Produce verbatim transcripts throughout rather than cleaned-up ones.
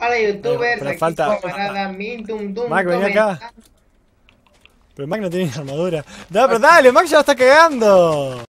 Hola youtubers, pero aquí falta- camarada Min Tum Tum. Mac, vení comenta. acá. Pero Mac no tiene ni armadura. No, pero dale, Mac ya la está cagando.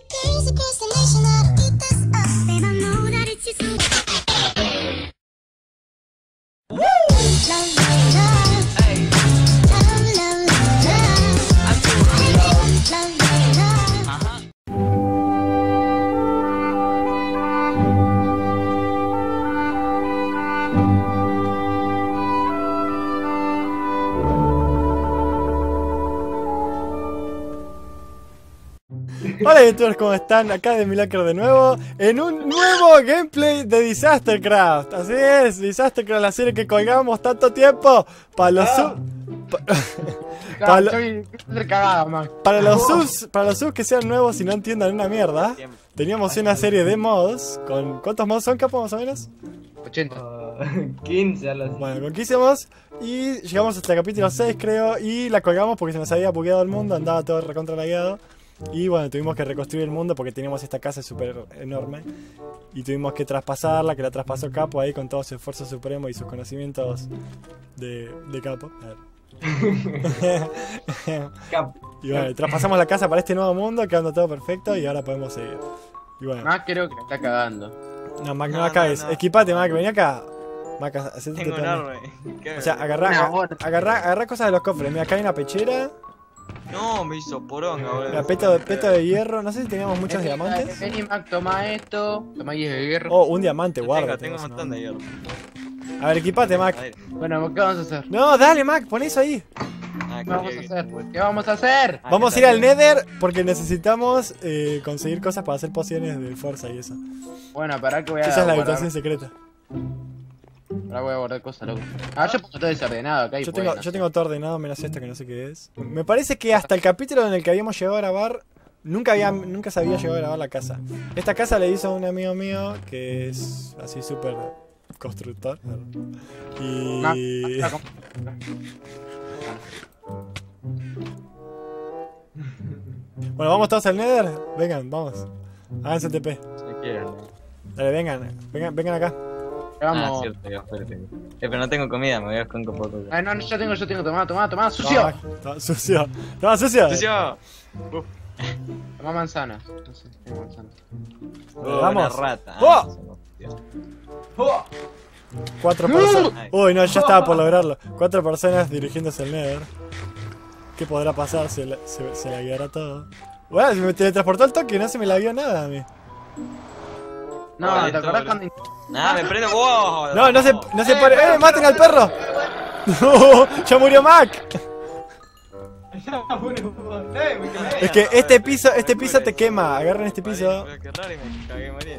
Hola youtubers, ¿cómo están? Acá de Milacro de nuevo en un nuevo gameplay de Disastercraft. Así es, Disastercraft, la serie que colgamos tanto tiempo para los Ah. sub... pa- para, lo- Soy soy cagado, man. para los subs, para los subs que sean nuevos y no entiendan una mierda. Teníamos una serie de mods con... ¿Cuántos mods son, capo, más o menos? ochenta. quince a las... Bueno, con quince mods y llegamos hasta el capítulo seis, creo, y la colgamos porque se nos había bugueado el mundo, andaba todo recontra lagueado. Y bueno, tuvimos que reconstruir el mundo porque teníamos esta casa súper enorme y tuvimos que traspasarla, que la traspasó Capo ahí con todo su esfuerzo supremo y sus conocimientos de, de Capo. A ver. Y bueno, traspasamos la casa para este nuevo mundo, quedando todo perfecto y ahora podemos seguir. Y bueno, Mac creo que la está cagando. no, Mac, no, No, acá no, es. no. Equipate, Mac, vení acá. Mac, hacete Tengo un también. arma. ¿Qué? O sea, agarrá, No, agarrá, bueno. agarrá, agarrá cosas de los cofres. Mira, acá hay una pechera, No, me hizo poronga, boludo. mira, peto, de- peto de hierro. No sé si teníamos muchos Vení, diamantes. Vení, Mac, toma esto. Toma diez de hierro. Oh, un diamante, Yo guarda. tengo, tengo un montón de hierro. A ver, equipate, Mac. A ver. Bueno, ¿qué vamos a hacer? No, dale, Mac, pon eso ahí. Ah, ¿Qué vamos a que- hacer? ¿Qué vamos a hacer? Ah, Vamos a que ir al también. Nether porque necesitamos eh, conseguir cosas para hacer pociones de fuerza y eso. Bueno, para que voy a Esa es la guardar. habitación secreta. Ahora voy a guardar cosas, loco. Ah, yo pongo todo desordenado acá y Yo bueno, tengo, yo tengo todo ordenado menos esto que no sé qué es. Me parece que hasta el capítulo en el que habíamos llegado a grabar, nunca, había, nunca se había llegado a grabar la casa. Esta casa le hizo un amigo mío que es así súper constructor. Y... Mac, Mac, Mac, Bueno, ¿vamos todos al Nether? Vengan, vamos. Háganse T P. No quiero. Dale, vengan, vengan, vengan acá. ¿qué Ah, vamos? cierto, ya, espérate. Eh, pero no tengo comida, me voy a esconder un poco. Ah, no, no, yo tengo, yo tengo. Tomá, tomá, tomá. ¡Sucio! Toma, toma, sucio. Toma, sucio. ¡Sucio! Tomá manzanas. No sé, tengo manzanas. Dale, Oh, vamos. una rata. ¡Oh! Ah, se me olvidó. Cuatro personas. Ay. Uy, no, ya estaba por lograrlo. Cuatro personas dirigiéndose al Nether. ¿Qué podrá pasar? Se, la- se, se la guiará todo. Bueno, se me teletransportó al toque, no se me la vio nada a mí. No, Ah, ¿te esto, acordás boludo. cuando... Nah, me prendo. ¡Wow! No, no se, no se pone. ¡Eh, maten al perro! No, ya murió Mac. Es que este piso, este piso te quema. Agarren este piso. Qué raro y me cagué morir.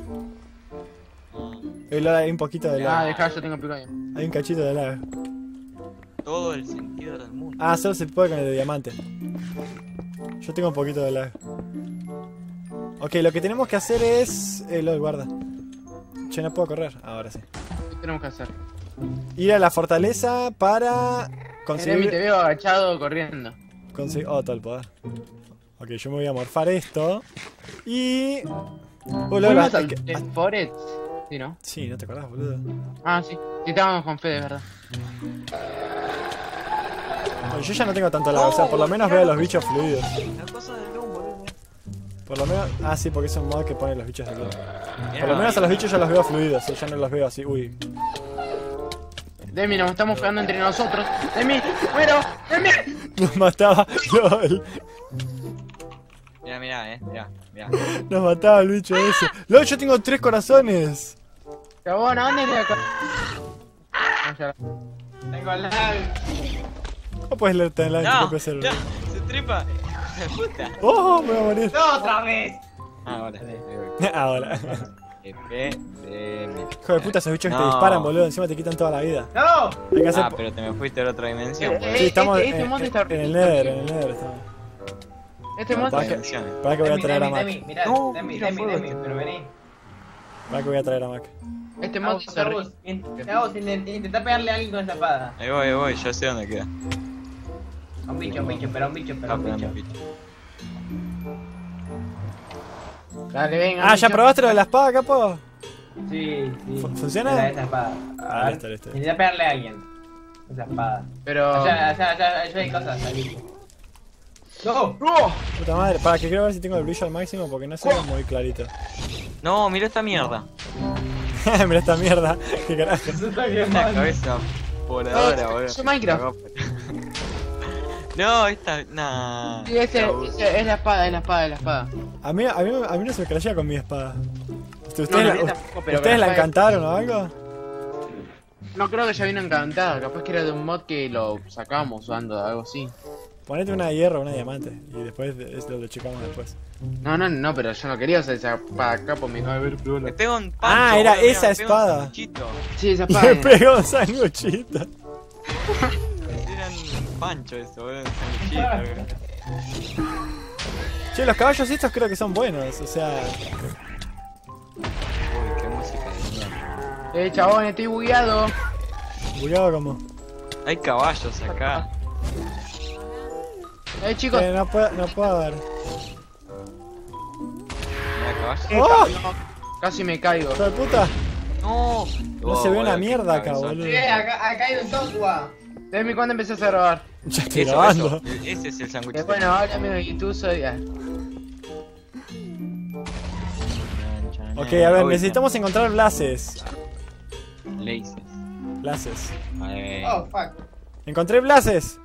Eh, Hay un poquito de Ah, lava. dejá, yo tengo pico ahí. Hay un cachito de lava. Todo el sentido del mundo. Ah, solo se puede con el de diamante. Yo tengo un poquito de lag. Ok, lo que tenemos que hacer es... Eh, lo guarda. Che, no puedo correr. Ahora sí. ¿Qué tenemos que hacer? Ir a la fortaleza para Jeremy, te conseguir... veo agachado corriendo. conseguir... Oh, todo el poder. Ok, yo me voy a morfar esto. Y... Uh, lo- ¿Fuimos lo- al es que- Death Forest? Sí, ¿no? Sí, no te acordás, boludo. Ah, sí. Sí, estábamos con Fede, ¿verdad? Bueno, yo ya no tengo tanto lag, o sea, por lo menos veo los bichos fluidos. La cosa del Doom, boludo. Por lo menos... Ah, sí, porque es un mod que pone los bichos de lado. Mirá, Por lo menos a los bichos ya los veo fluidos, eh, ya no los veo así. Uy. Demi, nos estamos pegando entre nosotros. Demi, muero. Demi. Nos mataba... LOL. Mirá, mirá, eh. Mirá, mirá. Nos mataba el bicho ese. LOL, yo tengo tres corazones. Chabón, ¿a dónde te acá? Ah, ya. Tengo al lado. ¿Cómo puedes leerte en la en tu No, propio no, celular? se tripa. Puta. ¡Oh! Me voy a morir. ¡No, otra vez! Ah, ahora. Ahí voy. Ahora. F D M. Hijo de puta, esos bichos que te No. disparan, boludo. Encima te quitan toda la vida. ¡No! Hay que hacer. Ah, pero te me fuiste a la otra dimensión. Eh, boludo. Sí, estamos este- este en, mod en- está en el rico, Nether, tío. en el Nether estamos. Este No, monte para que- Dimensiones. Para que voy a traer a Mac. Mirá, No, Demi, mira, Demi, fuego Demi, este. pero vení. Para que voy a traer a Mac. Este mod Vamos, está rico. vamos, in- vamos, in- intentá pegarle a alguien con esa espada. Ahí voy, ahí voy, ya sé dónde queda. A un bicho, a un bicho, pero a un bicho, pero a Ah, un pero bicho. no, bicho. Dale, venga. Ah, ¿ya bicho. probaste lo de la espada, capo? Sí, sí. ¿Fu- funciona? Esa, esa espada. Ah, A ver, listo, listo. Intenta pegarle a alguien. Esa espada. Pero. Allá, allá, allá, allá hay cosas, ahí. ¡No! Puta madre, para que quiero ver si tengo el brillo al máximo porque no se ve muy clarito. No, mira esta mierda. Mira esta mierda, qué carajo. Eso está bien Una mal. cabeza voladora, No, boludo. es Minecraft. No, esta. Nah. Sí, ese, ese es la espada, es la espada, es la espada. A mí, a mí, a mí no se me crashea con mi espada. ¿Ustedes, No, no, la, a mí tampoco, pero ¿ustedes con la la espada- encantaron o algo? No creo que ya vino encantada, capaz que era de un mod que lo sacamos usando, algo así. Ponete una de hierro, una de diamante. Y después de- es lo lo checamos después. No, no, no, pero yo no quería usar esa espada acá por mi. A ver, Me pruébala. pego un pancho. Ah, era boludo, esa me pego un espada. sanguchito. Sí, esa Y espada. me pegó un sanguchito. Era un pancho eso, boludo. Un sanguchito. Che, los caballos estos creo que son buenos, o sea... Uy, qué música de mierda. Eh, chabón, estoy bugueado. Bugueado como... Hay caballos acá. Eh, chicos. Eh, no puedo, no puedo ver. Mira, caballos. eh, ¡Oh! no, casi me caigo. ¡Hijo de puta! No. No Oh, se ve una boludo, mierda qué acá, cabezón. boludo. Sí, acá, acá hay un Tokwa. Demi, ¿cuándo empezaste a grabar? Ya estoy Eso, grabando. eso. Ese es el Eh, sanguchito. bueno, ahora amigo de YouTube soy. ah, Ok, a ver, necesitamos encontrar blases. Laces. Blases. A ver. Oh, fuck. Encontré blases.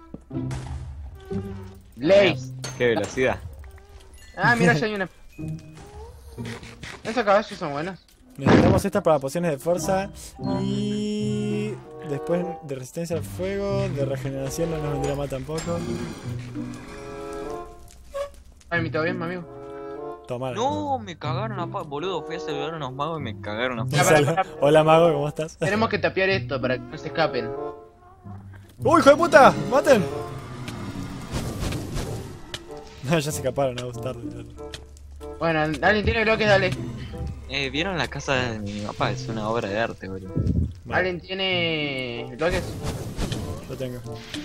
Blaze. Qué velocidad. Ah, mira, ya hay una. Esos caballos son buenos. Necesitamos estas para pociones de fuerza. Y... después de resistencia al fuego, de regeneración no nos vendría mal tampoco. Ay, ¿me todo bien, mi amigo? Tomar. No, me cagaron a pa... Boludo, fui a saludar a unos magos y me cagaron a pa... Ya, para, para. Hola mago, ¿cómo estás? Tenemos que tapear esto para que no se escapen. ¡Uy, hijo de puta! ¡Maten! No, ya se escaparon, a gustar. Bueno, alguien tiene bloques, dale. Eh, ¿vieron la casa de mi papá? Es una obra de arte, boludo. Vale, ¿Alguien tiene bloques? lo tengo.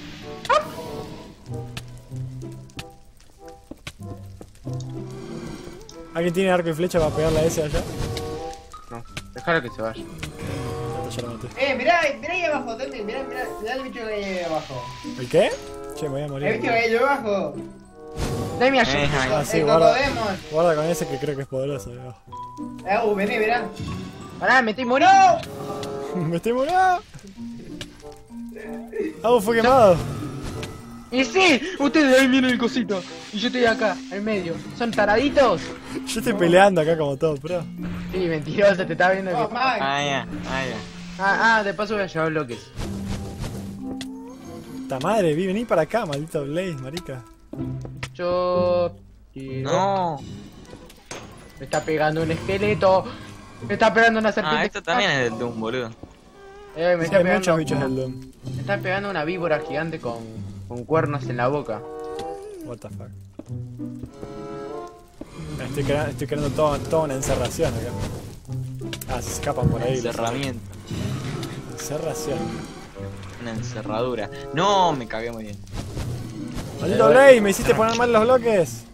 ¿Alguien tiene arco y flecha para pegarle a ese allá? No, déjalo que se vaya. Ya lo maté. Eh, mirá, mirá ahí abajo, Temi, mirá, mirá, mirá el bicho que hay ahí abajo. ¿El qué? Che, me voy a El morir. bicho que hay ahí abajo. Demi, Eh, ayuda. Ah, sí, el guarda. cocodemon. Guarda con ese que creo que es poderoso. Digo. Eh, uh, vení, mirá. Pará, me estoy muriendo. Me estoy muriendo. Ah, fue quemado. Y sí, ustedes ahí miren el cosito. Y yo estoy acá, en medio. ¿Son taraditos? Yo estoy peleando acá como todo, pro. Sí, mentiroso, te estaba viendo Oh, que. Max. Ah, ya, ah, ya. Ah, ah, de paso voy a llevar bloques. Puta madre, vi, vení para acá, maldito Blaze, marica. Yo. tiro. No. Me está pegando un esqueleto. Me está pegando una serpiente. Ah, esto también es del Doom, boludo. Eh, me Sí, está hay pegando. muchos bichos del Doom. Me está pegando una víbora gigante con, con cuernos en la boca. What the fuck. Estoy creando, estoy creando todo- toda una encerración acá. Ah, se escapan por ahí. Encerramiento. Encerración. Una encerradura. No, me cagué muy bien. Maldito Blaze, me hiciste poner mal los bloques.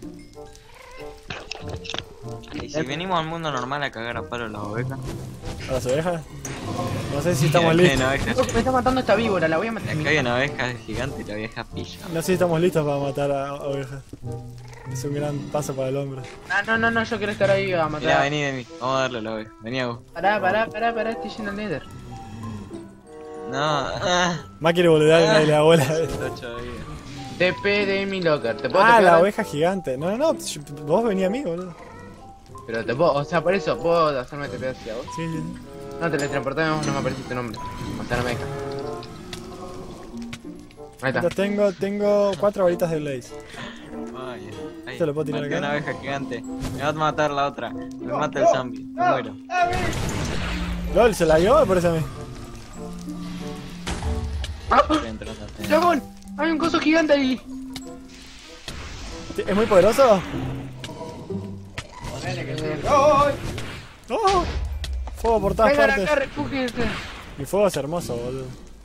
Y si venimos al mundo normal a cagar a palo las ovejas. ¿A las ovejas? No sé si estamos Acá hay listos. una oveja- Loco, me está matando esta víbora, la voy a matar. Acá hay una oveja gigante y la vieja pilla. No sé si estamos listos para matar a ovejas. Es un gran paso para el hombre. Ah, no, no, no, yo quiero estar ahí a Mirá, matar. vení de mí. Vamos a darle a la oveja. Vení a vos. Pará, pará, pará, pará, estoy yendo al nether. No. Ah. Más quiere boludear y nadie le da bola. Ocho de vida. T P de mi locker. ¿Te puedo Ah, tepear? la oveja gigante. No, no, no. yo- Vos venía a mí, boludo. Pero te puedo, o sea, por eso, ¿puedo hacerme T P hacia vos? Sí, sí. No, teletransportamos, no me aparece tu nombre. O sea, no me deja. Ahí está. Yo tengo, tengo cuatro varitas de Blaze. Ay, ay. Esto lo puedo tirar Maté acá. una abeja gigante. Me va a matar la otra. Me mata el no, zombie. Me no, muero. a ver. LOL, ¿se la dio? Me parece a mí. ¡Ah! Estoy entrando a tener- ¡Dragón! ¡Hay un coso gigante ahí! ¿Es muy poderoso? Ponele que sí. ¡Oh! ¡Oh! Fuego por todas ¡Vengan acá, partes. refúgiense! Mi fuego es hermoso, boludo.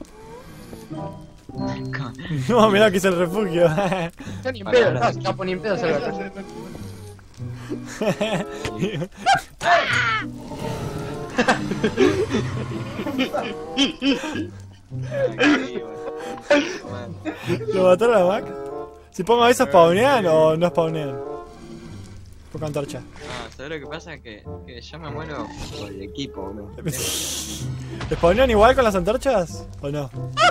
Con- No, mirá que es el refugio. Yo ni en Para, pedo, para. no, capo ni en pedo salgo acá. ¿Lo mataron a Mac? Si pongo eso, ¿spawnean o no spawnean? Pongo antorcha. No, ¿sabes lo que pasa? Que, que yo me muero por el equipo, boludo. ¿Spawnean igual con las antorchas? ¿O no?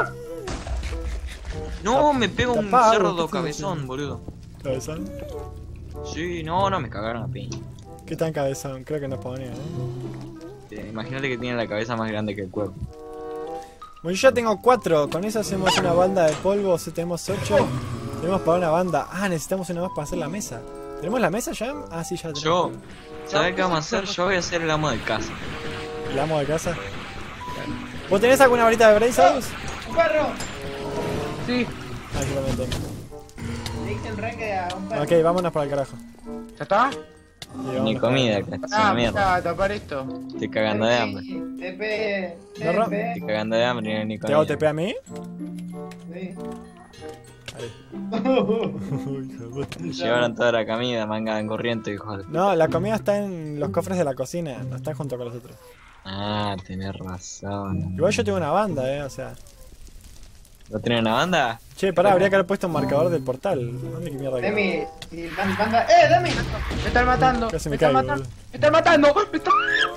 No, me pego un Tapá, cerdo ¿qué estás cabezón, haciendo? boludo. ¿Cabezón? Sí, no, no, me cagaron a piña. ¿Qué tan cabezón? Creo que no spawnean, ¿eh? Eh, Imagínate que tiene la cabeza más grande que el cuerpo. Bueno, yo ya tengo cuatro. Con eso hacemos una banda de polvo. Si tenemos ocho. Tenemos para una banda. Ah, necesitamos una más para hacer la mesa. ¿Tenemos la mesa ya? Ah, sí, ya la tenemos. Yo, ¿sabes qué vamos a hacer? Yo voy a ser el amo de casa. ¿El amo de casa? ¿Vos tenés alguna varita de Brazos? ¡Un perro! Sí. Ah, yo también tengo. Le hice el raque a un perro. Ok, vámonos para el carajo. ¿Ya está? Y Ni vámonos comida, para- que es Ah, una mierda. a tapar esto. Estoy cagando de hambre. T P. No, Ro- T P. Estoy cagando de hambre y no hay ni ¿Te hago comida. T P a mí? Sí. Ahí. Uy, hijo de puta. Llevaron toda la comida, manga en corriente, hijo de... No, la comida está en los cofres de la cocina. No está junto con los otros. Ah, tenés razón. Igual yo tengo una banda, eh. O sea. ¿No tenés una banda? Che, pará, habría que haber puesto un marcador del portal. ¿Dónde qué mierda quedó? Demi. Si van- banda- ¡Eh, Demi! Me están matando. Casi me me están caigo, matando. boludo. Me están matando. Me están...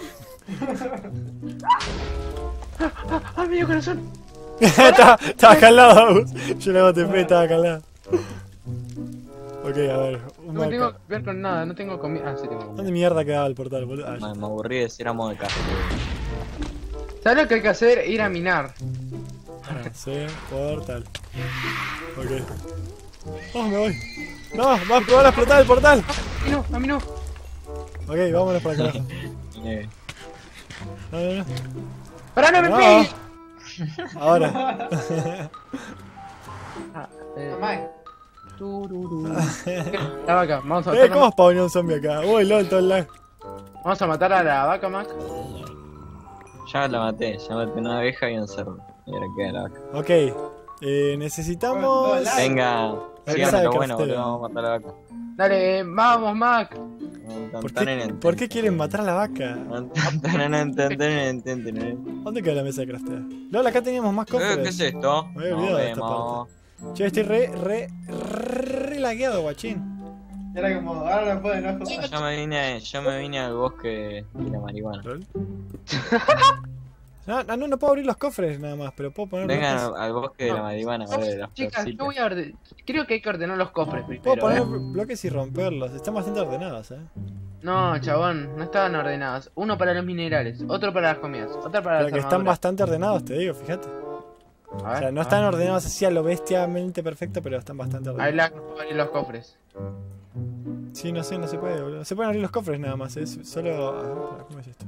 Ah, ah, ah, medio corazón. estaba, estaba acá al lado, Agus. Yo le hago T P, estaba acá al lado. Ok, a ver. Un No me tengo marca- que ver con nada, no tengo comida. Ah, sí tengo comida. ¿Dónde mierda quedaba el portal, boludo? Ah, ya. Me, me aburrí de ser amo de casa. ¿Sabes lo que hay que hacer? Ir a minar. Ah, sí, portal. Ok. Oh, me voy. No, va, me van a explotar el portal. A mí no, a mí no. Ok, vámonos para acá. Eh, No, no, no. ¡Pará, no me No. pegues! Ahora. Ah, eh, Mamá. tururú. La vaca, vamos a Eh, matar, ¿cómo spawnó un zombie acá? Uy, lol, todo el lag. vamos a matar a la vaca, Mac. ya la maté, ya maté una abeja y un cerdo. Y ahora queda la vaca. Ok. Eh, necesitamos. Lag. Venga, La sigamos casa de lo bueno, crafteo. boludo, vamos a matar a la vaca. Dale, vamos, Mac. ¿Por qué, ¿Por qué quieren matar a la vaca? ¿Dónde queda la mesa de crafteo? Lol, acá teníamos más cofres. ¿Qué es esto? Me había Nos olvidado de esta vemos. Che, estoy re, re, re lagueado, guachín. Era como, ahora no puedo enojo. Yo me vine, yo me vine al bosque de la marihuana. ¿Lol? No, no, no puedo abrir los cofres nada más, pero puedo poner Vengan bloques. al, al bosque de la No. marihuana, a ver las Chicas, yo florcitas. voy a orde... Creo que hay que ordenar los cofres Puedo primero, poner ¿eh? bloques y romperlos. Están bastante ordenados, eh. No, chabón, no estaban ordenados. Uno para los minerales, otro para las comidas, otro para Pero las que están armaduras. bastante ordenados, te digo, fíjate. A O ver, sea, no a están ver. ordenados así a lo bestiamente perfecto, pero están bastante Ahí ordenados. la no puedo abrir los cofres. Sí, no sé, no se puede, boludo. Se pueden abrir los cofres nada más, es solo. A ver, espera, ¿cómo es esto?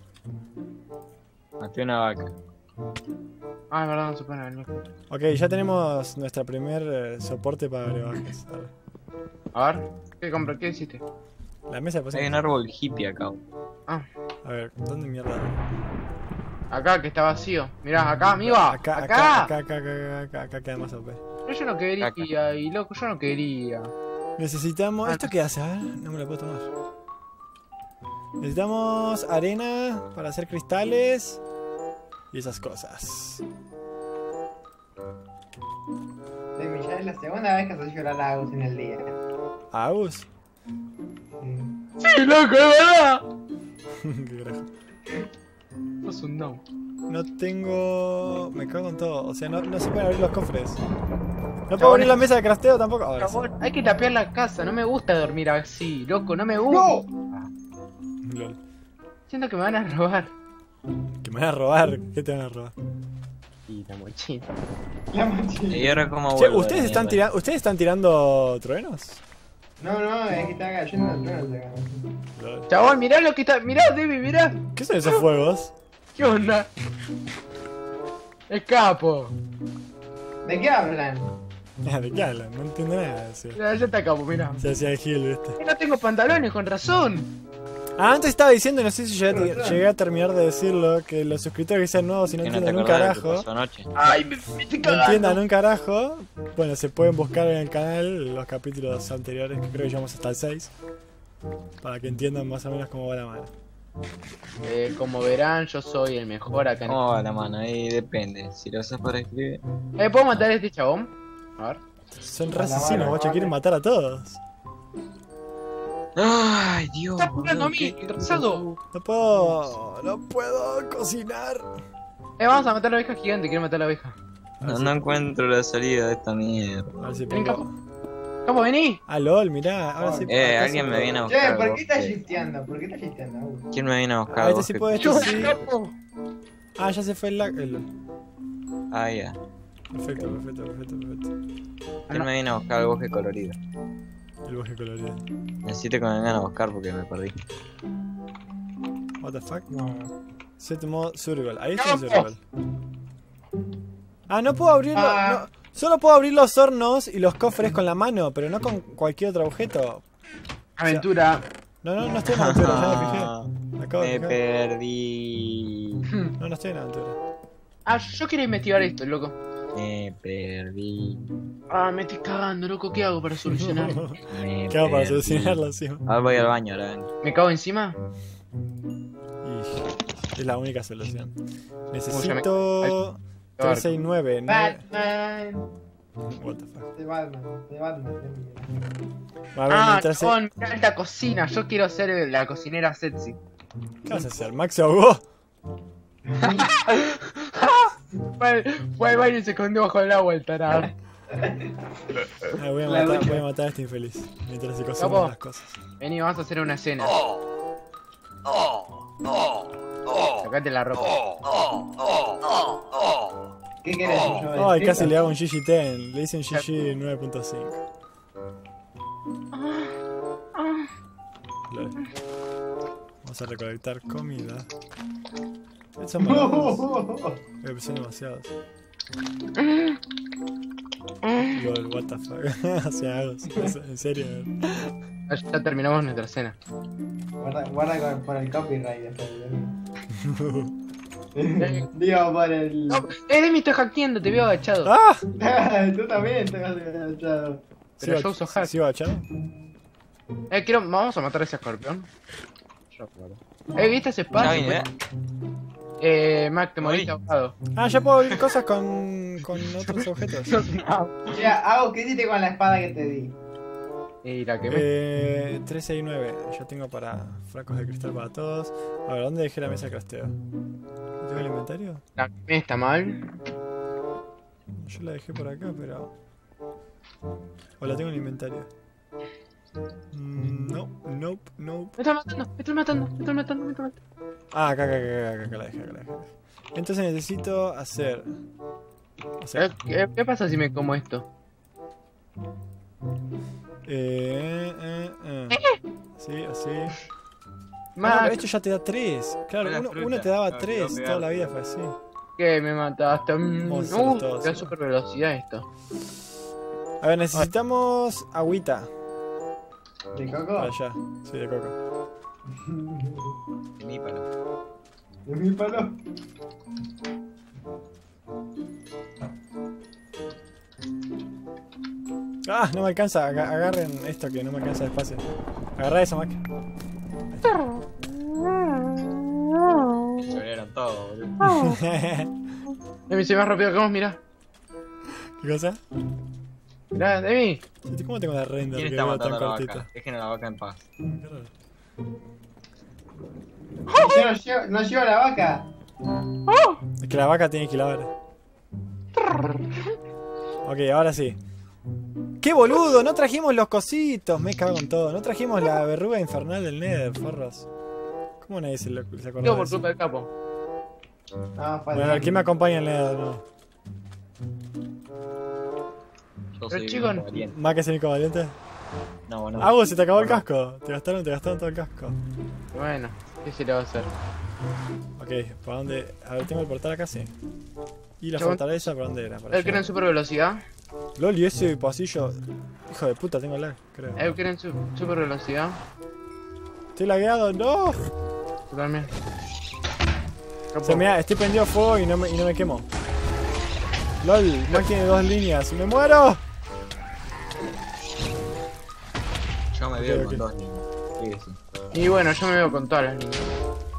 Maté una vaca. Ah, es verdad, no se pueden abrir los cofres. Ok, ya tenemos nuestra primer eh, soporte para brebajes. A ver. A ver, ¿qué compré? ¿Qué hiciste? La mesa de Hay un cocina. árbol hippie acá. Ah, A ver, ¿dónde mierda? acá que está vacío. Mirá, acá, amigo. Acá, Acá, acá, acá, acá, acá, acá, acá queda más O P. Pero yo no quería, Acá. y loco, yo no quería. Necesitamos. Ah, ¿Esto qué hace? A ver, no me lo puedo tomar. Necesitamos arena para hacer cristales y esas cosas. Demi, ya es la segunda vez que haces llorar a Agus en el día. ¿Agus? Sí. ¡Sí, loco, de verdad! Qué carajo. Sos un no. No tengo. Me cago en todo. O sea, no, no se pueden abrir los cofres. No puedo abrir la mesa de crafteo tampoco. Ahora sí. Chabón, hay que tapear la casa, no me gusta dormir así, loco, no me gusta. Lol. Siento que me van a robar. Que me van a robar. ¿Qué te van a robar? Y la mochila. La mochila. Y ahora como Che, vuelvo de ¿ustedes la están, mierda. tira ¿ustedes están tirando truenos? No, no, es que está cayendo el trueno acá. Lol. Chabón, mirá lo que está. Mirá, Debbie, mirá. ¿Qué son esos fuegos? ¿Qué onda? Escapo. ¿De qué hablan? ¿De qué hablan? No entiendo nada. Sí. Mirá, ya está capo, mirá. Se hacía el gil, viste. No tengo pantalones, con razón. Ah, antes estaba diciendo, no sé si llegué a, llegué a terminar de decirlo, que los suscriptores que sean nuevos y no Que no te entiendan un acordás de lo que carajo, pasó anoche. Ay, me, me estoy no cagando. entiendan un carajo, bueno, se pueden buscar en el canal los capítulos anteriores, que creo que llevamos hasta el seis, para que entiendan más o menos cómo va la mano. Eh, como verán, yo soy el mejor acá en ¿Cómo va la mano? Ahí depende. Si lo usas para escribir. Eh, ¿puedo matar a este chabón? A ver. Son re asesinos, guacho, quieren matar a todos. Ay, Dios. ¡Está apuntando a mí, ¿qué- qué- retrasado! No puedo, no puedo cocinar. Eh, vamos a matar a la oveja gigante, quiero matar a la oveja. No, no encuentro la salida de esta mierda. A ver si Ven, capo. pongo. ¿Cómo vení? Ah, lol, mirá, ahora sí. Eh, acá alguien sí me puedo. viene a Che, buscar. ¿por vos, qué estás eh. shisteando? ¿Por qué estás shisteando? Uh. ¿Quién me viene a buscar? Ah, este vos, sí que- puede, este sí. Ah, ya se fue el lag. el- Ah, ya. Perfecto, perfecto, perfecto, perfecto. ¿Quién me viene a buscar el bosque colorido? El bosque colorido. Necesito que me vengan a buscar porque me perdí. What the fuck? No. Set mode survival. Ahí está el survival. Ah, no puedo abrirlo. Ah. No, solo puedo abrir los hornos y los cofres con la mano, pero no con cualquier otro objeto. Aventura. No, no, no estoy en aventura, ya me fijé. Me acabo de Me fijar. perdí. No, no estoy en aventura. Ah, yo quería investigar esto, loco. Me perdí. Ah, me estoy cagando, loco, ¿qué hago para solucionar? Me ¿Qué hago para perdí. solucionarlo encima? Ahora voy al baño, ahora ven. ¿Me cago encima? Y es la única solución. Uy, ya Necesito tres seis nueve. Batman. What the fuck. De Batman. De Batman. A ver, Ah, mientras se- chabón, mirá esta cocina. Yo quiero ser la cocinera sexy. ¿Qué vas a hacer? ¿Max se ahogó? Fue al- fue al baño y se escondió bajo el agua el tarado. Ah, voy, a La matar, ducha. voy a matar a este infeliz. Mientras se cocinan Capo. las cosas. Vení, vamos a hacer una cena. Sacate la ropa. ¿Qué querés? Yo Ay, casi le hago un G G diez. Le hice un G G nueve punto cinco. Lol. Vamos a recolectar comida. Estos son baratos. Eh, pues son demasiados. Lol, what the fuck. O sea, hago, en serio. Ya terminamos nuestra cena. Guarda, guarda con- por el copyright después. Digo, por el. No, eh, Demi, estoy hackeando, te veo agachado. ¡Ah! Tú también te vas agachado. Pero ¿Sigo- yo uso hack. ¿Sigo agachado? Eh, quiero, vamos a matar a ese escorpión. Yo, claro. Eh, ¿viste ese Ya espacio? vine, ¿eh? Eh, Mac, te moriste Morí. ahogado. Ah, ya puedo abrir cosas con, con otros objetos. Mira, hago, ¿qué hiciste con la espada que te di? Y la quemé. Eh, tres seis nueve. Yo tengo para frascos de cristal para todos. A ver, ¿dónde dejé la mesa de crasteo? ¿No tengo el inventario? La quemé está mal. Yo la dejé por acá, pero... O la tengo en el inventario. Mm, no, nope, nope. Me están matando, me están matando, me están matando, me están matando. Ah, acá, acá, acá, acá, acá la dejé, acá la dejé. Entonces necesito hacer... O sea, Eh, ¿Qué, qué pasa si me como esto? eh, eh, eh. Así, así. Ah, no, Mac, pero esto ya te da tres. Claro, Una uno, fruta. uno te daba No, tres. quiero Toda la vida pegarte. fue así. que me mataste. Mm, Vamos a hacerlo uh, todos, da ¿no? super velocidad esto. A ver, necesitamos agüita. ¿De Para coco? allá. Sí, de coco. Mi palo. ¿De mi palo? Ah, no me alcanza. Aga- agarren esto que no me alcanza de espacio. Agarra eso, Mac. Se abrieron todo, boludo. Demi, se va rápido que vos, mirá. ¿Qué cosa? Mirá, Demi. ¿Cómo tengo la render ¿Quién que está veo tan matando a la cortita? vaca? Dejen a la vaca en paz. Qué raro. Yo no llevo, no llevo la vaca. Es que la vaca tiene que lavar. Ok, ahora sí. ¡Qué boludo! No trajimos los cositos. Me cago en todo. No trajimos la verruga infernal del Nether, forros. ¿Cómo nadie se, lo, se acordó Todo de por eso? culpa del capo. No, fue Bueno, ¿quién me acompaña en Nether? No. Yo Pero soy chicos, un valiente. ¿Mac es el único valiente? No, bueno. Agus, se te acabó el casco. Te gastaron, te gastaron todo el casco. Bueno, ¿qué se le va a hacer? Ok, ¿para dónde? A ver, tengo el portal acá, sí. ¿Y la Chabón. fortaleza para dónde era? Para ¿El allá. quieren super velocidad? LOL, y ese pasillo. Hijo de puta, tengo lag, creo. ¿El quieren su super velocidad? Estoy lagueado, no. Totalmente. Se me ha- estoy prendido a fuego y no me, y no me quemo. LOL, Mac tiene dos líneas. ¡Me muero! Yo me veo Ok, con ok. dos niños. Sí, sí. Y bueno, yo me veo con todas las líneas.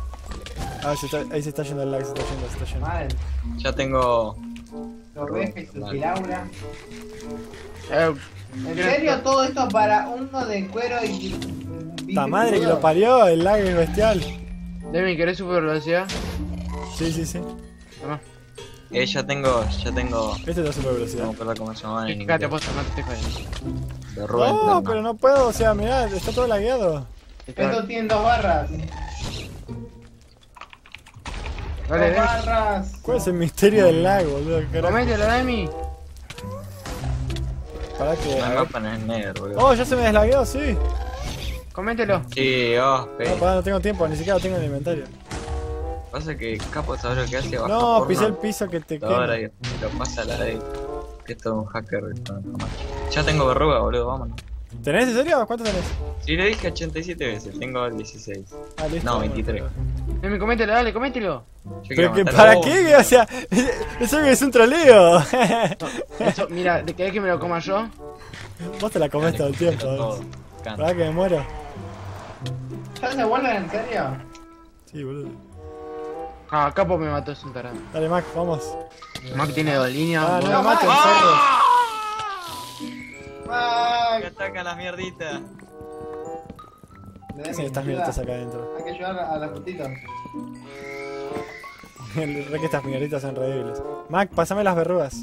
Ah, se está, ahí se está yendo el lag, se está yendo, se está yendo. Mal. Ya tengo. Torreja y su Laura. Eh, ¿En serio todo esto para uno de cuero y... ¡Ta madre que lo parió! El lag es bestial. Demi, ¿querés super velocidad? Sí, sí, sí. Toma. Eh, ya tengo. Ya tengo. Este da super velocidad. No me acuerdo cómo se llamaban en Fíjate, inglés. posta, no te estés jodiendo. De Rubén No, Perna. pero no puedo, o sea, mirá, está todo lagueado. Esto tiene dos barras. Dale, Dos Demi. barras. ¿Cuál es el misterio del lag, boludo? ¿Qué carajo? Comételo, Demi. Para que. No a me ver. pones en negro, boludo. Oh, ya se me deslagueó, sí. Comételo. Sí, oh, No, pe. pará, no tengo tiempo, ni siquiera lo tengo en el inventario. Pasa que Capo, ¿sabes lo que hace? Baja No, porno, pisé el piso que te ahora quema. y lo pasa a la ley. Que esto es un hacker. esto no jamás. Ya tengo verruga, boludo, vámonos. ¿Tenés en serio? ¿Cuánto tenés? Sí, le dije ochenta y siete veces, tengo dieciséis. Ah, listo. No, bueno, veintitrés. pero- Demi, comételo, dale, comételo. Yo ¿Pero quiero que matar para a vos. qué? O sea, eso que es un troleo. Eso, mira, ¿te querés que me lo coma yo? Vos te la comés todo el tiempo. Todo. ¿eh? Canta. ¿Verdad que me muero? ¿Ya se vuelven en serio? Sí, boludo. Ah, Capo me mató, es un tarado. Dale, Mac, vamos. Mac tiene dos líneas. Ah, no vos- lo maten, Mac. zorros. Ay, Que ataca la mierdita. ¿Qué hacen estas mierdas acá adentro? Hay que ayudar a las putitas. Re que estas mierdritas son re débiles. Mac, pasame las verrugas.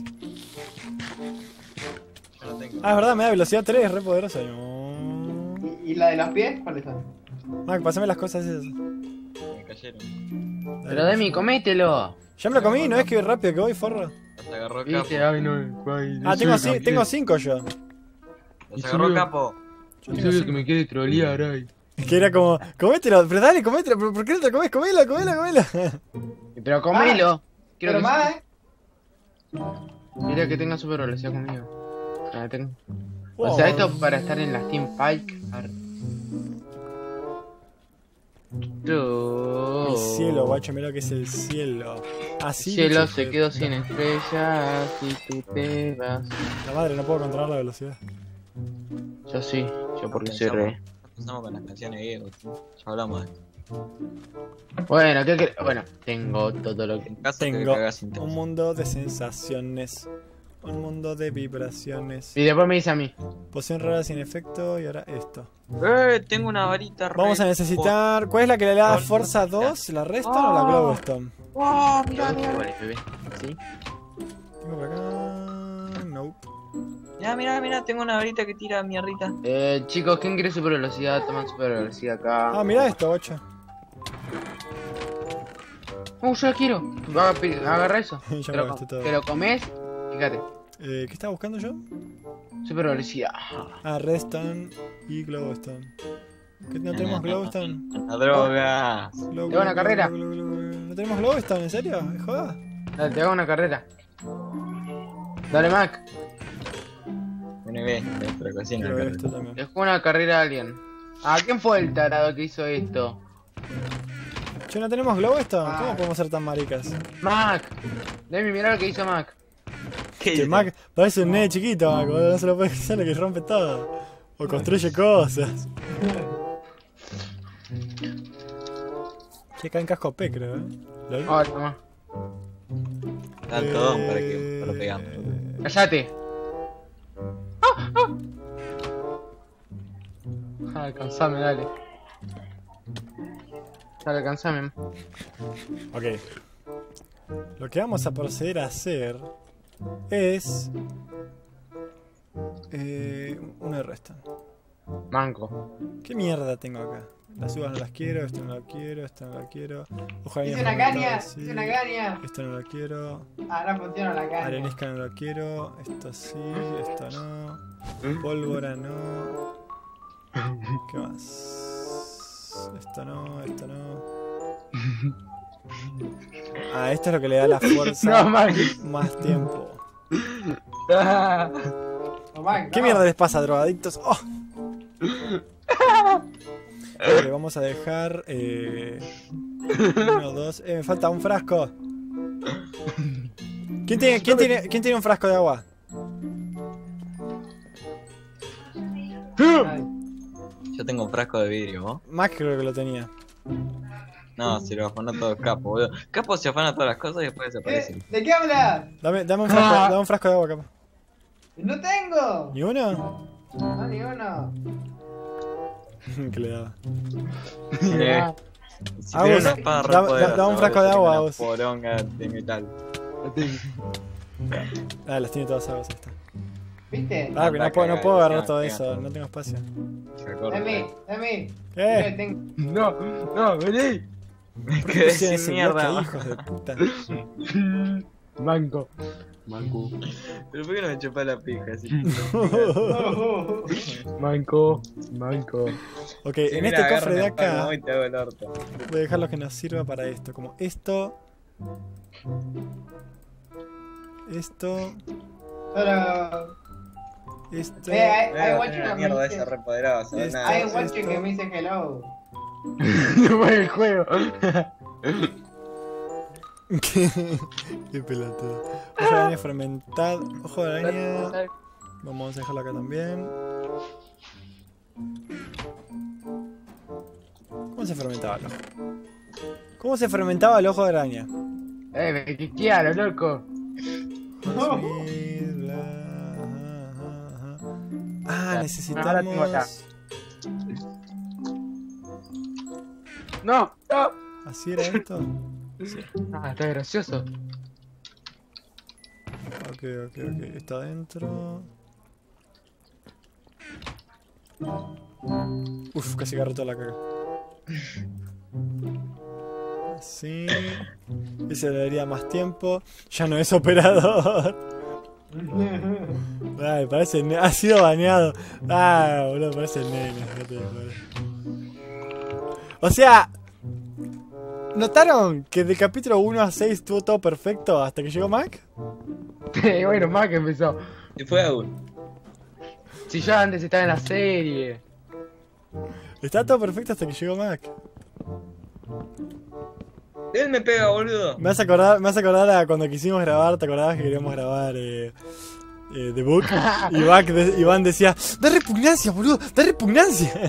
Yo no tengo. Ah, es verdad, me da velocidad tres, re poderosa. No. ¿Y, y la de los pies? ¿Cuáles son? Mac, pasame las cosas esas. Me cayeron. Dale. Pero Demi, comételo. Ya me lo comí, ¿no es que rápido que voy, forro? Los agarró Viste, Capo. ay no, ay, Ah, es tengo, obvio que ci- me tengo quiere- cinco yo. Los agarró subió. Capo. Yo Es tengo obvio cinco. que me quiere trolear, ay. Es que era como, comételo, pero dale, comételo, ¿pero por qué no te lo comés? Comelo, comelo, comelo. Pero comelo. Quiero Pero que más, ¿eh? Mira que tenga super velocidad conmigo. Ah, tengo- O Wow. sea, esto para estar en las Team Pike. Ar- Yo- El cielo, guacho, mira lo que es el cielo. Así. El cielo bicho, se que- quedó sin estrellas y tú te vas. La madre, no puedo controlar la velocidad. Yo sí, yo porque soy re. Empezamos con las canciones Diego. Ya hablamos de esto. Bueno, ¿qué querés? Bueno, tengo todo lo que. En caso que Tengo cagas sin un mundo de sensaciones. Un mundo de vibraciones. Y después me dice a mí. Poción rara sin efecto y ahora esto. Eh, tengo una varita re- Vamos a necesitar. ¿Cuál es la que le da Gol- fuerza dos? ¿La Redstone o la Oh. Glowstone? ¡Oh, mirá, mirá! Vale, bebé. ¿Sí? Tengo por acá. Nope. Mirá, mirá, mirá, tengo una varita que tira mierdita. Eh, chicos, ¿quién quiere super velocidad? Toman super velocidad acá. Ah, mira esto, guacho. Uh, yo la quiero. Va, pi- agarra eso. Ya Te me lo, gasté todo. te lo comes. Fíjate. Eh, ¿Qué estaba buscando yo? Super velocidad. Ah, Redstone y Glowstone. ¿Qué- ¿No tenemos Glowstone? La droga. Glow, Te hago una glow, carrera. glow, glow, glow, glow. ¿No tenemos Glowstone? ¿En serio? ¿Es joda? Dale, te hago una carrera. Dale, Mac. Ven y ve, dentro de la cocina. Quiero ver acá. esto también. Le juego una carrera a alguien. Ah, ¿quién fue el tarado que hizo esto? Che, ¿no tenemos Glowstone? Ah. ¿Cómo podemos ser tan maricas? Mac. Demi, mirá lo que hizo Mac. ¿Qué Que hice? Mac parece un nene chiquito, Mac, boludo, no se lo puede hacer, que rompe todo. O construye cosas. Che, acá en casco P, creo, eh. ¿Lol? Ah, toma. Algodón para que para pegar. Eh, Cállate. Ah, alcanzame, dale. Dale, alcanzame. Ok. Lo que vamos a proceder a hacer es. Eh, una Redstone. Manco. ¿Qué mierda tengo acá? Las uvas no las quiero, esto no lo quiero, esto no lo quiero. Ojalá Hice una caña, hice una caña. Esto no lo quiero. Ahora funciona la caña. Arenisca no lo quiero. Esto sí, esto no. Pólvora no. ¿Qué más? Esto no, esto no. Ah, esto es lo que le da la fuerza No, Mac. más tiempo. No, Mac, ¿Qué no. mierda les pasa, drogadictos? ¡Oh! Vale, vamos a dejar. Eh, uno, dos. Eh, me falta un frasco. ¿Quién tiene, quién, tiene, ¿Quién tiene un frasco de agua? Ay, Yo tengo un frasco de vidrio, ¿vos? Mac creo que lo tenía. No, se lo afanó todo Capo, boludo. Capo se afana todas las cosas y después desaparece. ¿Qué? ¿De qué hablas? Dame, dame, un frasco, dame un frasco de agua, capo. ¡No tengo! ¿Ni uno? No, ni uno. ¿Qué le daba? Eh, Si Ah, tiene bueno, una espada re da- da- poderosa, da un frasco boludo, de agua, tiene vos. una poronga de metal. Ah, las tiene todas aguas, ahí está. ¿Viste? Ah, que no Anda, puedo, no caga, puedo agarrar caga, todo caga. eso, no tengo espacio. Se acorta. Dame, dame. ¡Eh! Yo tengo- No, no, vení. Me ¿Por qué quedé pusieron sin ese mierda. bloque, hijos de puta? Manco. Manco. Pero ¿por qué no me chupás la pija así? Manco. Manco. Ok, Sí, en mira, este agarra cofre de una palma acá y te hago el orto. voy a dejar lo que nos sirva para esto. Como esto. Esto. Solo. Esto. Eh, hay, hay Eh, guacho tiene que una me mierda dice. esa re poderosa. Esto- nada. Hay un guacho esto. que me dice hello. Se fue el juego. ¿Qué? Qué pelotudo. Ojo de araña fermentado. Ojo de araña. Vamos a dejarlo acá también. ¿Cómo se fermentaba el ojo? ¿Cómo se fermentaba el ojo de araña? Eh, me quiquearon, loco. Consumir, bla, ajá, ajá, ajá. Ah, Ahora tengo acá. necesitamos. No, no. ¿Así era esto? Sí. Ah, está gracioso. Ok, ok, ok. Está adentro. Uf, casi agarró toda la caga. Así. Ese le daría más tiempo. Ya no es operador. Ay, parece el ne- ha sido baneado. Ah, boludo, parece el nene. no te jodas. O sea, ¿notaron que de capítulo uno a seis estuvo todo perfecto hasta que llegó Mac? Bueno, más que empezó. Y fue aún. Si yo antes estaba en la serie. Está todo perfecto hasta que llegó Mac. Él me pega, boludo. Me vas a acordar, me vas a acordar a cuando quisimos grabar, ¿te acordabas que queríamos grabar eh, eh, The Book? Y Mac de- Iván decía, da repugnancia, boludo, da repugnancia.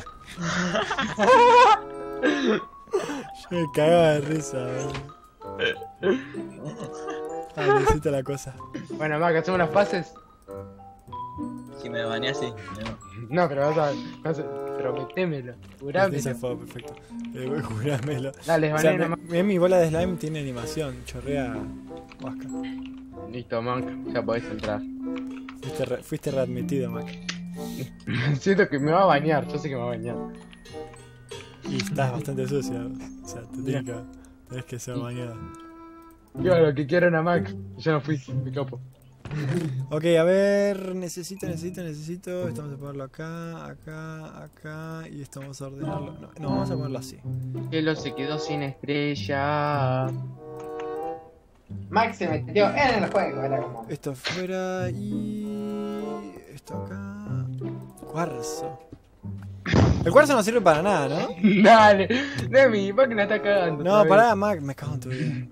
Yo me cagaba de risa, boludo. Ah, necesito la cosa. Bueno, Mac, hacemos las pases. Si me baneas, sí. No. No, pero vas a. Vas a prometémelo. Jurámelo. Ese fue perfecto. Eh, jurámelo. Dale, O sea, banana, me- Mac. mirá, mi bola de slime tiene animación, chorrea huasca. Listo, Mac. Ya podés entrar. Fuiste, re- fuiste readmitido, Mac. Siento que me va a bañar. Yo sé que me va a bañar. Y estás bastante sucio. O sea, te tienes que, tenés que ser bañado. Yo lo que quiero era Mac. Yo no fui, me capo. Ok, a ver, necesito, necesito, necesito. Estamos a ponerlo acá, acá, acá. Y esto vamos a ordenarlo. No, no, vamos a ponerlo así. Cielo se quedó sin estrella. Max se metió en el juego, era como. Esto afuera y. Esto acá. Cuarzo. El cuarzo no sirve para nada, ¿no? Dale, Demi, Mac la está cagando. No, otra vez. pará, Mac, me cago en tu vida.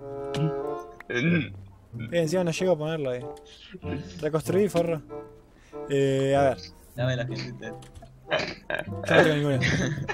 Eh, encima no llego a ponerlo ahí. Reconstruir, forro. Eh, a ver. Dame la gente. Yo no tengo ninguna.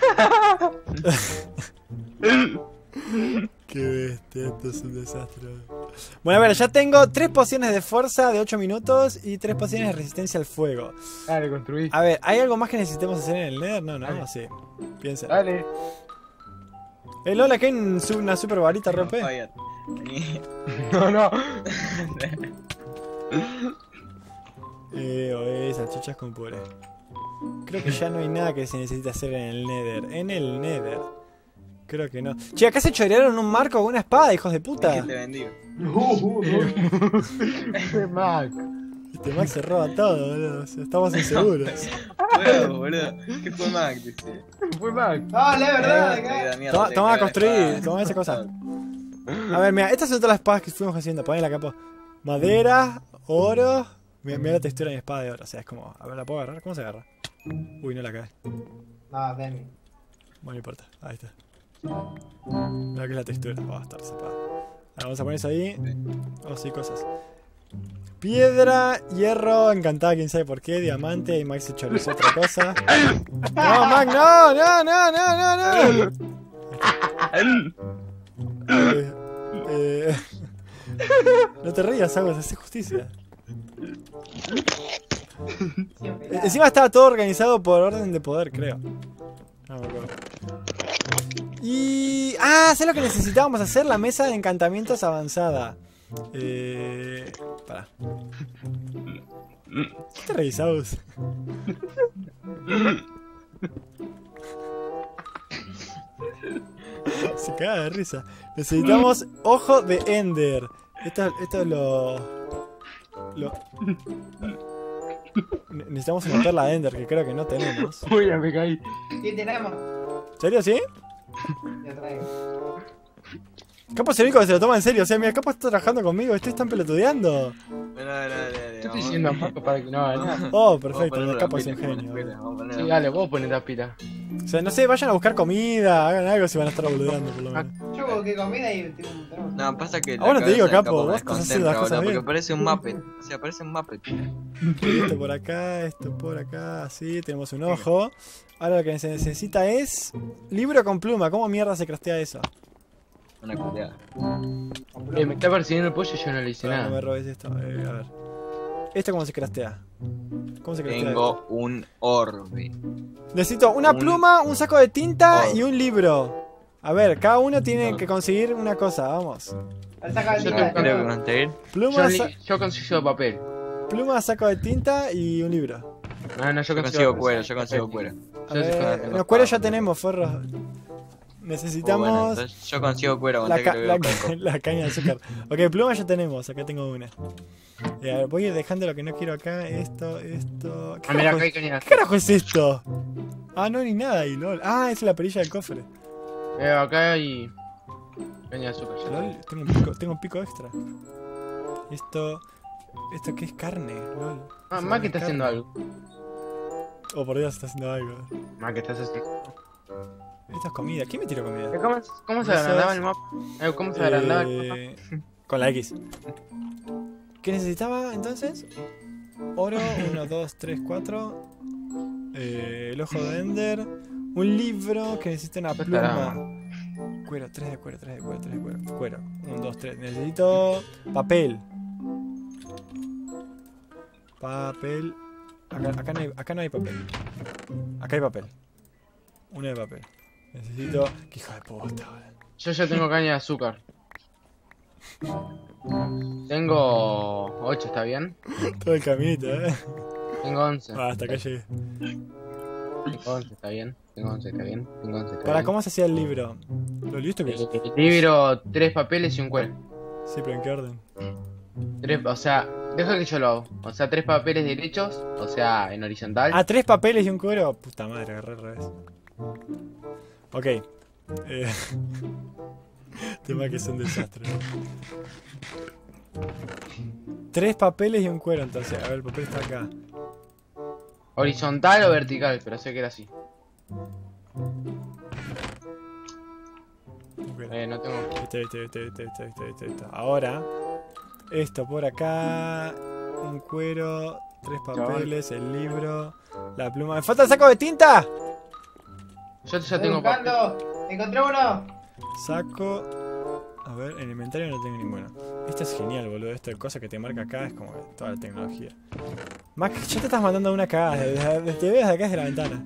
Qué bestia, esto es un desastre. Bueno, a ver, ya tengo tres pociones de fuerza de ocho minutos y tres pociones de resistencia al fuego. Dale, construí. A ver, ¿hay algo más que necesitemos hacer en el Nether? No, no, Dale. sí. Piensa. Dale. Eh, Lola, que hay un su- una super varita R P. Fire. Vení. No, no. Eh, oye, salchichas con puré. Creo que ya no hay nada que se necesite hacer en el Nether. En el Nether. Creo que no. Che, acá se chorearon un marco con una espada, hijos de puta. Que te bendiga. Fue Mac. Este Max se roba todo, boludo. O sea, estamos inseguros. Huevo, boludo. ¿Qué fue Mac? Dice. Fue Mac. No, la verdad, Te acá. da mierda, Toma, te toma a caga la construir, espada. toma esa cosa. A ver, mira, estas son todas las espadas que fuimos haciendo. Ponela, capo. Madera, oro. Mira, mira la textura de mi espada de oro. O sea, es como. A ver, ¿la puedo agarrar? ¿Cómo se agarra? Uy, no la cae. No, Demi. Bueno, no importa. Ahí está. Mira que es la textura. Va a estar separada. Ahora vamos a poner eso ahí. Oh, sí, cosas. Piedra, hierro, encantada, quién sabe por qué. Diamante, y Max se chorizó otra cosa. No, Mac, no, no, no, no, no, no. Eh, eh, no te rías, Agus, haces justicia. Siempre Eh, da. Encima estaba todo organizado por orden de poder, creo. No me acuerdo. Y... Ah, ¿sabes lo que necesitábamos hacer? La mesa de encantamientos avanzada. Eh... Pará. ¿Qué te reís, Agus? Se caga de risa. Necesitamos ojo de Ender. Esto, esto es lo... lo... Ne- Necesitamos una perla de Ender, que creo que no tenemos. Uy, ya me caí. ¿Qué tenemos? ¿En serio, sí? Ya traigo. Capo es el único que se lo toma en serio. O sea, mira, Capo está trabajando conmigo. Ustedes están pelotudeando. Dale, dale, dale, dale, Yo estoy vamos. diciendo a Marco para que no haga nada. Oh, Vamos a perfecto. poner Capo la es un pila, genio. espera, vamos a poner Sí, la dale, vos ponete la pila. O sea, no sé, vayan a buscar comida. Hagan algo si van a estar boludeando, por lo menos. Yo busqué comida y tengo un tenemos- No, pasa que. la Ahora te cabeza digo, del Capo, me vos estás haciendo las desconcentra, cosas boludo, bien. Porque parece un Muppet. O sea, parece un Muppet. Esto por acá, esto por acá. Así, tenemos un ojo. Ahora lo que se necesita es... Libro con pluma. ¿Cómo mierda se craftea eso? Una culeada. Eh, me está persiguiendo el pollo y yo no le hice Pará, no me nada. robes esto. Eh, a ver. ¿Esto cómo se craftea? ¿Cómo se craftea? Tengo un orbe. Necesito una un- pluma, un saco de tinta Oh. y un libro. A ver, cada uno tiene que conseguir una cosa, vamos. Al sacar el Yo libro, tengo- Creo que tengo- conseguir. Pluma, Yo, sa- li- yo consigo papel. pluma, saco de tinta y un libro. No, no, yo Yo consigo, consigo cuero, yo consigo cuero. A Yo sí ver, tengo los cueros ya tenemos, forros. Necesitamos Bueno, entonces yo consigo cuero, la, aguanté ca- que lo la, veo poco. la caña de azúcar. Ok, pluma ya tenemos, acá tengo una. Eh, a ver, voy a ir dejando lo que no quiero acá. Esto, esto. ¿Qué Ah, mira, carajo, acá hay es, caña. ¿qué carajo es esto? Ah, no, ni nada ahí, lol. Ah, es la perilla del cofre. Eh, acá hay caña de azúcar. ya. Lol, tengo un pico, tengo un pico extra. Esto. ¿Esto qué es carne? Lol. Ah, Eso más no que es está haciendo carne. algo. Oh, por Dios, está haciendo algo. Más que estás haciendo. Esto es comida. ¿Quién me tiró comida? Eh, ¿Cómo, cómo se Esas- agrandaba el mapa? Eh, ¿Cómo se agrandaba el mapa? Eh, con la X. ¿Qué necesitaba entonces? Oro, uno, dos, tres, cuatro. Eh, el ojo de Ender. Un libro que necesita una pluma. Cuero, tres de cuero, tres de cuero, tres de cuero. Cuero. uno, dos, tres. Necesito papel. Papel. Acá, acá, no hay, acá no hay papel. Acá hay papel. Uno de papel. Necesito. ¡Qué hijo de puta! Yo ya tengo caña de azúcar. Tengo ocho, ¿está bien? Todo el caminito, eh. Tengo once. Ah, hasta acá llegué. Tengo once, ¿está bien? Tengo once, ¿está bien? Tengo once, ¿está Para, bien? ¿cómo se hacía el libro? ¿Lo listo que es? Eh, libro, tres papeles y un cuero. Sí, pero ¿en qué orden? Tres, o sea, deja que yo lo hago. O sea, tres papeles derechos, o sea, en horizontal. Ah, tres papeles y un cuero. Puta madre, agarré al revés. Ok. Eh... Tema que es un desastre. Tres papeles y un cuero, entonces. A ver, el papel está acá. Horizontal o vertical, pero sé que era así. Ok. Eh, no tengo. Este, este, este, este, este, este, este, este. Ahora, esto por acá. Un cuero. Tres papeles, el libro. La pluma. ¡Me falta el saco de tinta! Yo ya Estoy tengo papel. buscando. Encontré uno. Saco. A ver, en el inventario no tengo ninguno. Esto es genial, boludo. Esto de cosa que te marca acá es como que toda la tecnología. Mac, ya te estás mandando una cagada. Desde, desde, te ves de acá desde la ventana.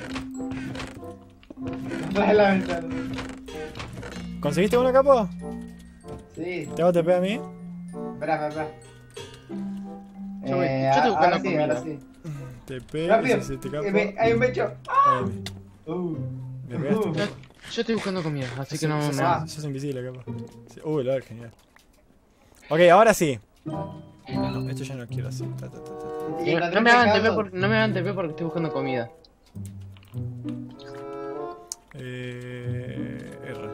Atrás de la ventana. ¿Conseguiste uno, capo? Sí. ¿Te hago T P a mí? Espera, espera, espera. Yo voy- Eh, yo estoy buscando ahora sí, ahora comida. sí. T P, Rápido. necesito capo. Eh, ve- Hay un pecho. Ahí, Uh. ¿me pegaste? Uh. Yo, yo estoy buscando comida, así que no Sos- me. sos- Sos invisible, capo. Sí. Uy, lol, genial. Ok, ahora sí. No, esto ya no quiero así. Ta, ta, ta, ta. Y No, encontré no me hagan T P pescado. por, no me hagan T P porque estoy buscando comida. Eh, R.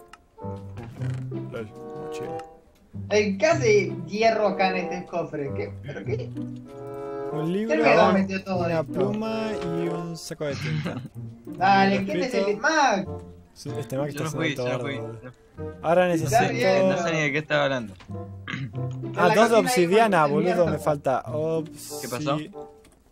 Lol, mochila. Hay casi hierro acá en este cofre. ¿Qué? ¿Pero qué? Un libro, ¿Quién me lo metió todo una esto? pluma y un saco de tinta. Dale, ¿quién es el Mac? Sí, este Mac Yo está no fui, haciendo yo no todo fui. boludo. No, Ahora Está bien, necesito... no sé ni de qué estaba hablando. Ah, la dos de cocina hay obsidiana, un montón de boludo, me mierda. falta. Obsi... ¿Qué pasó?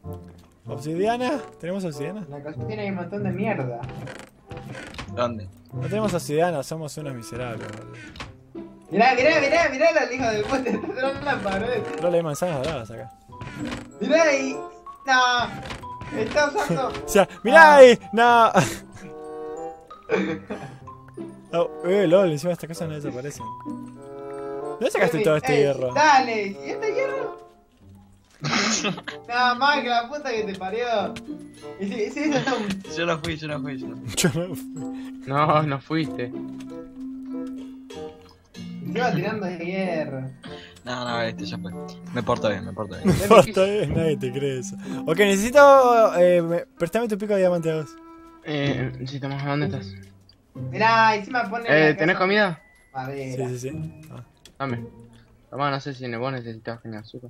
¿Obsidiana? ¿Tenemos obsidiana? En la cocina hay un montón de mierda. ¿Dónde? No tenemos obsidiana, somos unos miserables, boludo. Mirá, mirá, mirá, mirá la hija de puta, está tirando la pared. No le hay manzanas doradas acá. Mirá ahí. No. Está usando. O sea, mirá ahí. No. Oh, eh, lol, encima de esta casa no desaparecen. ¿Dónde sacaste todo este Ey, hierro? Dale, ¿y este hierro? Nada más que la puta que te parió. Y si, si eso es un... Yo no fui, yo no fui, yo no fui. Yo no fui. No, no fuiste. Se iba tirando hierro. No, no, este ya fue. Me porto bien, me porto bien. No importa, eh, nadie te cree eso. Ok, necesito. Eh, me- préstame tu pico de diamante dos. Eh, necesitamos, ¿dónde estás? Mirá, encima pone. Eh, la ¿tenés casa- comida? Madera. Sí, sí, sí. Ah. Dame. Tomá, no sé si vos necesitas caña de azúcar.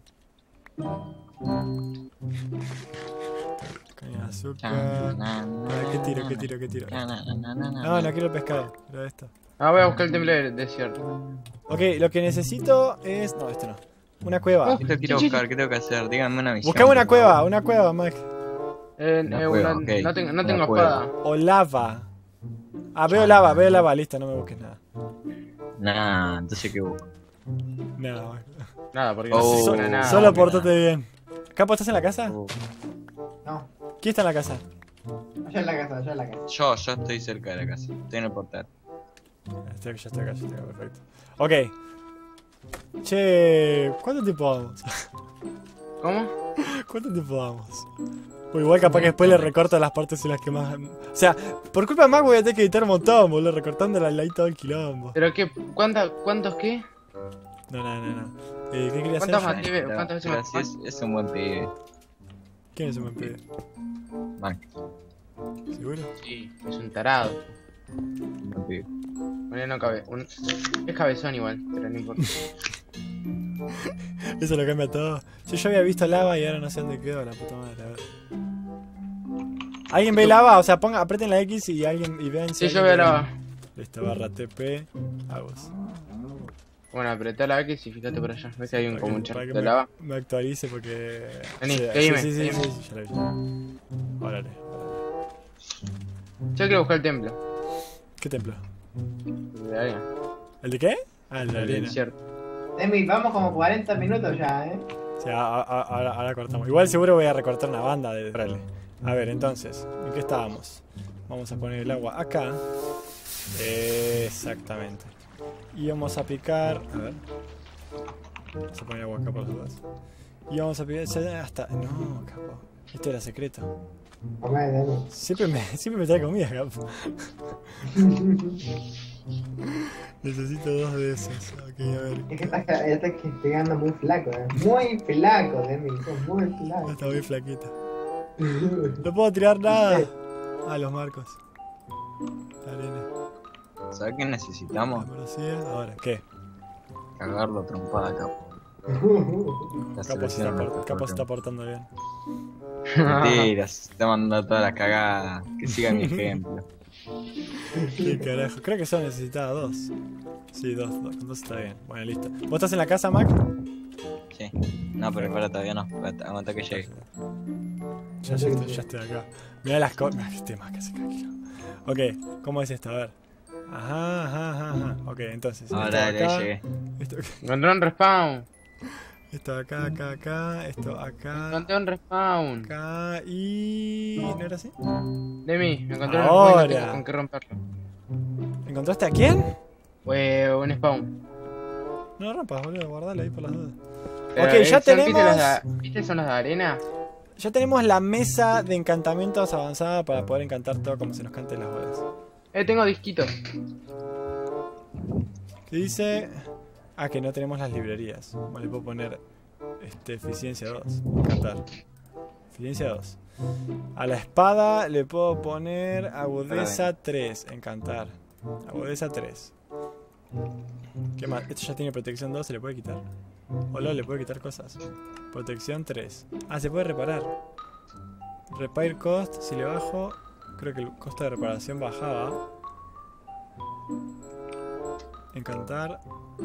Caña de azúcar. Na, na, Ah, ¿qué tiro, qué tiro, qué tiro? na, na, na, na, na, No, na. no quiero el pescado, quiero esto. Ah, voy a buscar el templo del desierto. Ok, lo que necesito es. No, esto no. Una cueva. ¿Qué te quiero buscar? ¿Qué tengo que hacer? Díganme una misión. Buscame una por favor. cueva, una cueva, Mac. Eh, Una eh, cueva, una- ok. No tengo, no Una tengo cueva. espada. O lava. Ah, veo lava, veo lava, listo, no me busques nada. Nah, entonces qué busco. No, Nada, porque Oh. no So- se nada. solo ok. portate bien. Capo, ¿estás en la casa? Uh, No, ¿Quién está en la casa? allá en la casa, allá en la casa. Yo, yo estoy cerca de la casa. Estoy en el portal. Estoy, ya estoy acá, ya estoy acá, perfecto. Ok. Che, ¿cuánto tiempo vamos? ¿Cómo? ¿Cuánto tiempo vamos? O igual capaz que después le recorto las partes en las que más... O sea, por culpa de Mac voy a tener que editar un montón, boludo, recortando la ahí todo el quilombo. ¿Pero qué? ¿Cuánta, ¿Cuántos qué? No, no, no, no. Eh, ¿Qué quería ¿Cuántos hacer? más? Dime, Pero- ¿cuántas veces pero más? sí es, es un buen pibe. ¿Quién es un buen pibe? Mac, ¿Seguro? Sí, es un tarado. un buen pibe. Bueno, no cabe. Un... Es cabezón igual, pero no importa. Eso lo cambia todo. Si yo había visto lava y ahora no sé dónde quedó, la puta madre. A ver. ¿Alguien ve lava? O sea, ponga, aprieten la X y alguien y vean si Sí, yo alguien veo ve lava. Listo, barra T P. Aguas. Bueno, apretá la X y fíjate por allá. ¿Ves que hay un, como un Para que charco de me, lava? me actualice porque. Vení, sí, seguime, sí, sí, sí, seguime. sí, sí, ya la vi. Órale, órale. Yo quiero buscar el templo. ¿Qué templo? El de la arena. ¿El de qué? Ah, el de la El del arena. desierto. Demi, vamos como cuarenta minutos ya, eh. O sea, a- a- ahora, ahora cortamos. Igual seguro voy a recortar una banda de Rale. A ver, entonces, ¿en qué estábamos? Vamos a poner el agua acá. Exactamente. Y vamos a picar. A ver. Vamos a poner agua acá por las dudas. Y vamos a picar hasta. No, capo. Esto era secreto. Comé, Demi. Siempre me, siempre me trae comida, capo. Necesito dos de esos. Ok, a ver. Es que estás, estás quedando muy flaco, eh. Muy flaco, Demi. Sos muy flaco. Está muy flaquita. No puedo tirar nada. Ah, los marcos. La arena. ¿Sabes qué necesitamos? Amorosía. Ahora, ¿qué? Cagarlo trompada, capo. La Capo se está, selección por- no Capo se está está portando bien. Mentiras, se está mandando todas las cagadas. Que siga mi ejemplo. ¿Qué carajo? Creo que solo necesitaba dos. Sí, dos, dos. Con dos está bien. Bueno, listo. ¿Vos estás en la casa, Mac? Sí. No, pero espera, todavía no. Espérate, aguanta que llegue. Ya, ya, estoy, ya estoy acá. Mirá las cosas. Mirá que este Mac hace tranquilo. Ok, ¿cómo es esto? A ver. Ajá, ajá, ajá, ajá. Ok, entonces. Ahora esto dale, acá, llegué. esto, Encontré un respawn. esto acá, acá, acá. Esto acá. Encontré un respawn. Acá y... ¿No era así? Demi, me encontré un Ahora. respawn y no tengo con qué romperlo. ¿Encontraste a quién? Fue un spawn. No rompas, boludo, guardala ahí por las dudas. Pero, Ok, eh, ya son- ¿viste tenemos- las de- ¿Viste son las de arena? Ya tenemos la mesa de encantamientos avanzada para poder encantar todo como se nos cante las bolas. Eh, tengo disquitos. ¿Qué dice? Ah, que no tenemos las librerías. Bueno, le puedo poner este, eficiencia dos. Encantar. Eficiencia dos. A la espada le puedo poner agudeza tres. Encantar. Agudeza tres. ¿Qué más? Esto ya tiene protección dos, se le puede quitar. Hola, le puede quitar cosas. Protección tres. Ah, se puede reparar. Repair cost, si le bajo, creo que el costo de reparación bajaba. Encantar.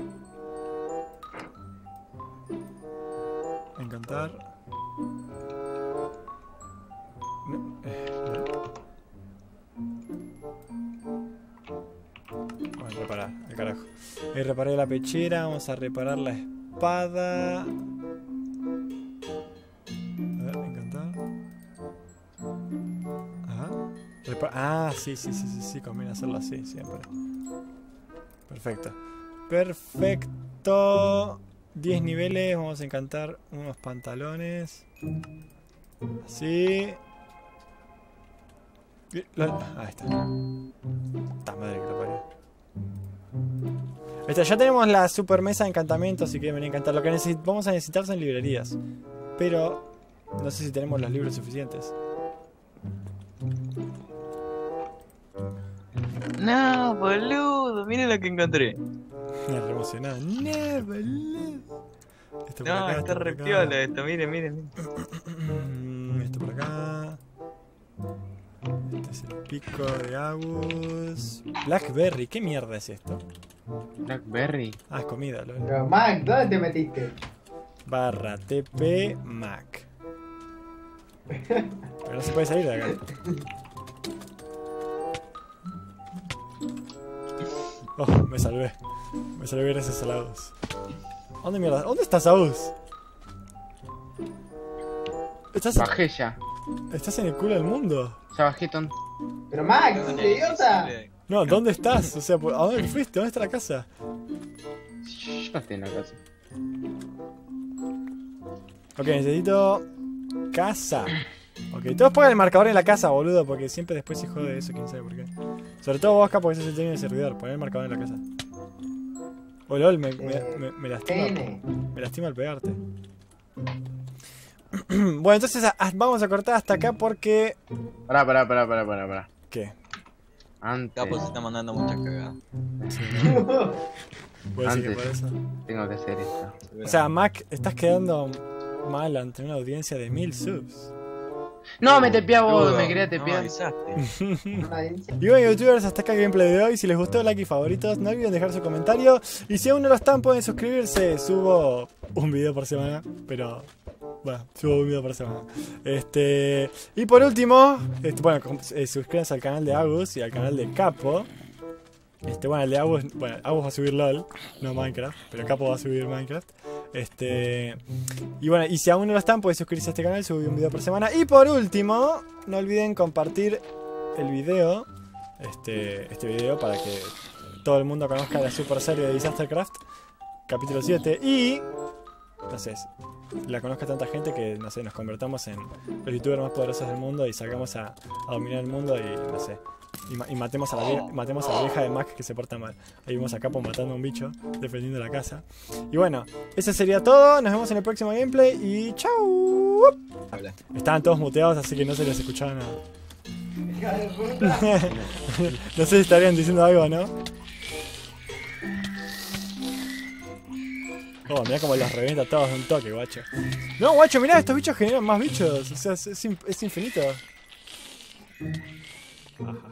Encantar. No, eh, no. Ahí reparé la pechera, vamos a reparar la espada. A ver, encantar. Ajá. Repa- ah, sí, sí, sí, sí, sí, conviene hacerlo así siempre. Perfecto. Perfecto. diez niveles, vamos a encantar unos pantalones. Así. Y- lo- Ahí está. Esta madre que lo parió. Ahí está, ya tenemos la super mesa de encantamiento, si quieren venir a encantar. Lo que necesi- vamos a necesitar son librerías. Pero no sé si tenemos los libros suficientes. No, boludo, miren lo que encontré. Me re emocionado. No, boludo. Esto por No, acá, está esto por re acá. piola esto, miren, miren. miren. Esto por acá. Este es el pico de Agus. Blackberry, ¿qué mierda es esto? Blackberry. Ah, es comida, lol. Pero Mac, ¿dónde te metiste? Barra T P Mac. Pero no se puede salir de acá. Oh, me salvé. Me salvé gracias a la Agus. ¿Dónde mierda? ¿Dónde estás, Agus? ¿Estás, Bajé ya. ¿Estás en el culo del mundo? Ya bajé, tonto. Pero Mac, sos idiota. No, ¿dónde estás? O sea, ¿a dónde fuiste? ¿Dónde está la casa? Yo no estoy en la casa. Ok, necesito casa. Ok, todos pongan el marcador en la casa, boludo, porque siempre después se jode eso, quién sabe por qué. Sobre todo vos acá, porque ese es el término de servidor. Poner el marcador en la casa. Oh, lol, me, me, me, me lastima. N. Me lastima al pegarte. Bueno, entonces a- a- vamos a cortar hasta acá porque... Pará, pará, pará, pará, pará, pará. ¿Qué? Antes. Capo se está mandando muchas cagadas. Sí, ¿no? ¿Puedo decir que Antes. por eso? Tengo que hacer esto. O sea, Mac, estás quedando mal ante una audiencia de mil subs. No, me tepeé a vos, Boludo, me quería no tepear. avisaste. Y bueno, youtubers, hasta acá el gameplay de hoy. Si les gustó, like y favoritos. No olviden dejar su comentario. Y si aún no lo están, pueden suscribirse. Subo un video por semana. Pero, bueno, subo un video por semana. Este Y por último, este, bueno, com- eh, suscríbanse al canal de Agus y al canal de Capo. Este, bueno, el de Agus, bueno, Agus va a subir LOL, no Minecraft, pero Capo va a subir Minecraft. Este Y bueno, y si aún no lo están, pueden suscribirse a este canal, subo un video por semana. Y por último, no olviden compartir el video, este, este video, para que todo el mundo conozca la super serie de Disastercraft, capítulo siete. Y, no sé, la conozca tanta gente que, no sé, nos convertamos en los youtubers más poderosos del mundo y salgamos a, a dominar el mundo y, no sé, y, ma- y matemos, a la vie- matemos a la vieja de Mac que se porta mal. Ahí vimos a Capo matando a un bicho, defendiendo la casa. Y bueno, eso sería todo. Nos vemos en el próximo gameplay y chau. Habla. Estaban todos muteados, así que no se les escuchaba nada. Hija de puta. No sé si estarían diciendo algo, ¿no? Oh, mirá cómo los revienta todos de un toque, guacho. No, guacho, mirá, estos bichos generan más bichos. O sea, es, es in- es infinito. Ajá.